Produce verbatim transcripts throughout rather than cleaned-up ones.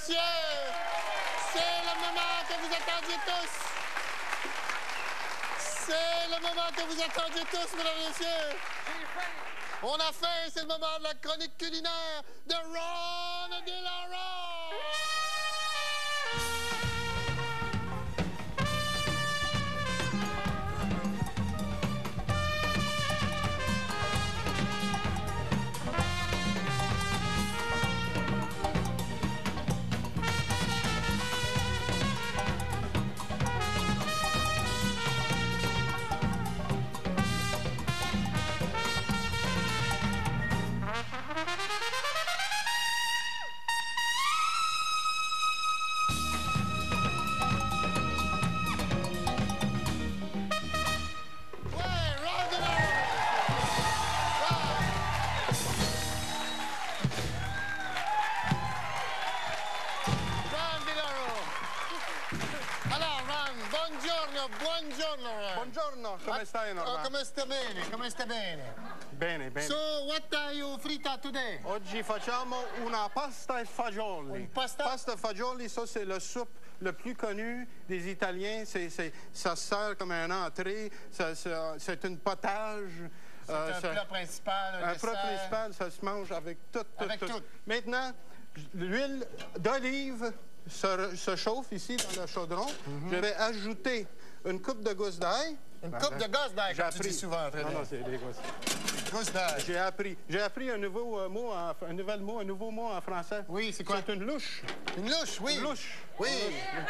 messieurs, c'est le moment que vous attendiez tous. C'est le moment que vous attendiez tous, mesdames et messieurs. On a fait, c'est le moment de la chronique culinaire de Ron DeLauro. Buongiorno, Ron. Buongiorno, come stai, Norma? Oh, come stai bene, come stai bene? Bene, bene. So, what are you frita today? Oggi facciamo una pasta e fagioli. Une pasta? Pasta e fagioli, ça c'est le soupe le plus connu des Italiens. C'est, c'est, ça se sert comme un entrée, ça, ça, c'est une potage. C'est euh, un ça, plat principal, un, un dessert. plat principal, ça se mange avec tout, tout, Avec tout. tout. Maintenant, l'huile d'olive se, se chauffe ici dans le chaudron. Mm-hmm. Je vais ajouter une coupe de gousse d'ail. Une ben, coupe de gousse d'ail, comme tu dis souvent. Très non, bien. non, c'est des gousses. Gousse d'ail. J'ai appris, j'ai appris un nouveau euh, mot, en, un nouvel mot, un nouveau mot en français. Oui, c'est quoi? C'est une louche. Une louche, oui. Une louche. Oui. Une louche.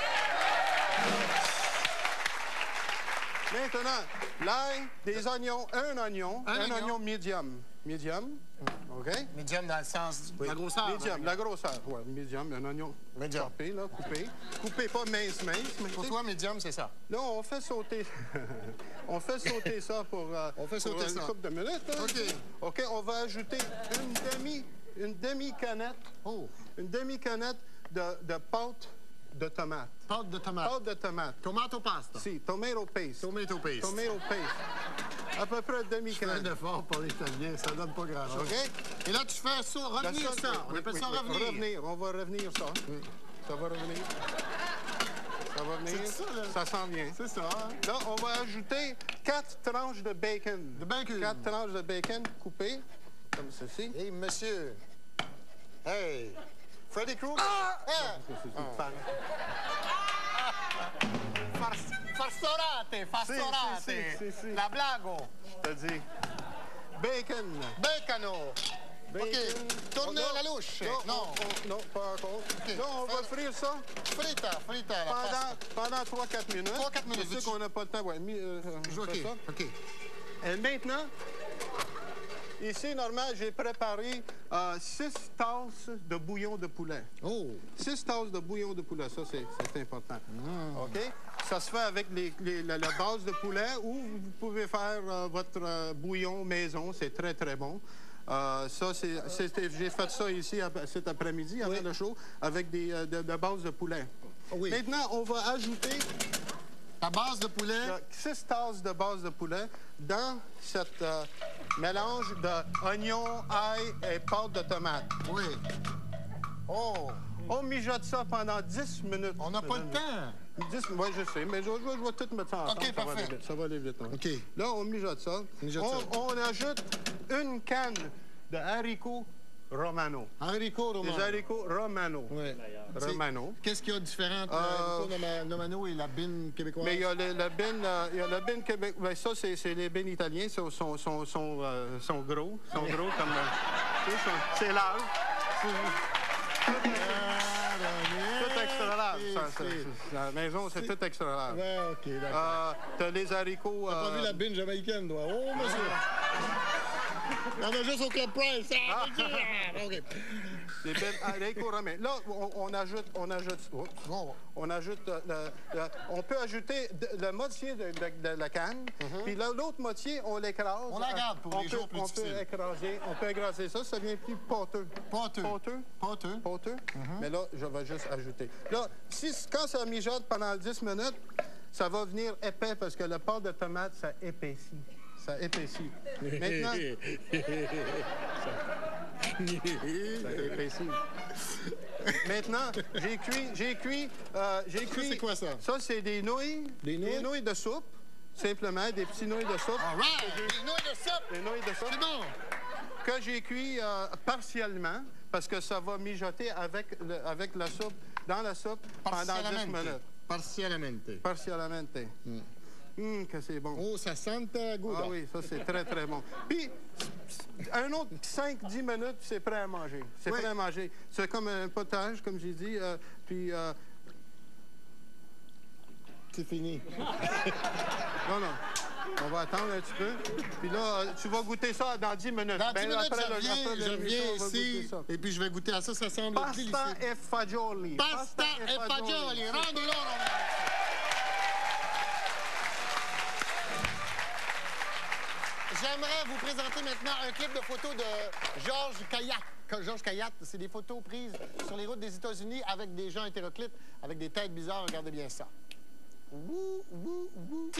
Maintenant, l'ail, des oignons, un oignon, un, un oignon. oignon medium. Medium, OK? Medium dans le sens de oui. la grosseur. Medium, la grosseur, oui. Medium, un oignon medium. Coupé, là, coupé. Coupé, pas mince, mince. Mais pour toi, medium, c'est ça. Là, on fait sauter... on fait sauter ça pour, euh, on fait sauter pour une ça. couple de minutes. Hein? OK. OK, on va ajouter une demi, une demi-canette, oh. une demi-canette de, de pâte de tomate. Pâte de tomate. Pâte de tomate. Tomato pasta. Si, tomato paste. Tomato paste. Tomato paste. À peu près demi-canette. Je fais un effort pour l'italien, ça donne pas grand-chose. OK. Et là, tu fais ça, revenir ça. ça. On oui, appelle oui, ça oui. revenir. Revenir, on va revenir ça. Oui. Ça va revenir. Ça va venir. C'est ça, là. Ça s'en vient. C'est ça. Hein? Là, on va ajouter quatre tranches de bacon. De bacon. Quatre tranches de bacon coupées, comme ceci. Hey, monsieur. Hey. Freddy Krueger. Ah! Ah! Ah! Far, farsorate, farsorate. Si, si, si, si. La blago. T'as dit. Bacon. Bacano. Bacon. OK. Tourner oh, la louche. Non, non. On, non, pas encore. Okay. Là, on va frire ça. Frita, frita. La pendant, pendant trois quatre minutes. trois quatre minutes. C'est sûr qu'on n'a pas le temps. Ouais, mi, euh, OK. Ça. OK. Et maintenant, ici, normalement, j'ai préparé euh, six tasses de bouillon de poulet. Oh! Six tasses de bouillon de poulet, ça, c'est important. Mm. OK? Ça se fait avec les, les, la, la base de poulet ou vous pouvez faire euh, votre euh, bouillon maison. C'est très, très bon. Euh, ça, c'est, j'ai fait ça ici cet après-midi, avant oui. le show, avec des euh, de, de base de poulet. Oui. Maintenant, on va ajouter... La base de poulet? Six tasses de base de poulet dans cet euh, mélange d'oignon, ail et pâte de tomate. Oui. Oh! On mijote ça pendant dix minutes. On n'a pas le temps. dix, oui, je sais, mais je, je, je vais tout mettre ça ensemble. OK, ça parfait. Va aller vite, ça va aller vite. Hein. OK. Là, on mijote ça. Mijote on, ça. on ajoute une canne de haricots romano. Haricots romano. Les haricots romano. Oui. Romano. Qu'est-ce qu'il y a de différent entre euh, haricots romano et la bine québécoise? Mais il y a le, la bine, euh, il y a la bine québécoise. Ben, ça, c'est, c'est les bines italiens. Sont, sont, sont, sont, euh, sont gros. sont gros comme... Euh, c'est large. Tout extra large. La maison, c'est tout extra large. Ouais, OK, d'accord. Euh, t'as les haricots... T'as euh... pas vu la bine jamaïcaine, toi? Oh, monsieur! Il y en a juste au Club Price. Ah, OK. Les bines haricots romains. Là, on, on ajoute... On ajoute... Oh, bon. On ajoute... Le, le, le, on peut ajouter de, la moitié de, de, de la canne, mm-hmm. puis l'autre moitié, on l'écrase. On la garde pour on les peut, jours plus on difficiles. Peut écraser, on peut écraser ça, ça devient plus pâteux. Pâteux. Pâteux. Pâteux. Pâteux. Mm-hmm. Mais là, je vais juste ajouter. Là, si, quand ça mijote pendant dix minutes, ça va venir épais parce que le pâte de tomate, ça épaissit. Ça épaissit. Maintenant... ça, ça épaissit. maintenant, j'ai cuit, j'ai cuit, euh, j'ai cuit... c'est quoi ça? Ça, c'est des nouilles. Des nouilles? Des nouilles de soupe. Simplement, des petits nouilles de soupe. All right! Des nouilles de soupe! Des nouilles de soupe. C'est bon! Que j'ai cuit euh, partiellement, parce que ça va mijoter avec, le, avec la soupe, dans la soupe, pendant dix minutes. Partialmente. Partialmente. Mm. Hum, que c'est bon. Oh, ça sent le goût. Ah oui, ça, c'est très, très bon. Puis, un autre cinq dix minutes, c'est prêt à manger. C'est Oui. prêt à manger. C'est comme un potage, comme j'ai dit. Euh, puis... Euh... C'est fini. Non, non. On va attendre un petit peu. Puis là, tu vas goûter ça dans dix minutes. Dans ben, dix minutes, après, je le- reviens, après je l'émission, reviens on va ici, goûter ça. et puis je vais goûter à ça. Ça semble délicieux. Pasta e fagioli. Pasta e fagioli. Rendu là, J'aimerais vous présenter maintenant un clip de photos de Georges Kayat. Georges Kayat, c'est des photos prises sur les routes des États-Unis avec des gens hétéroclites, avec des têtes bizarres. Regardez bien ça. Wouh, wouh, wouh.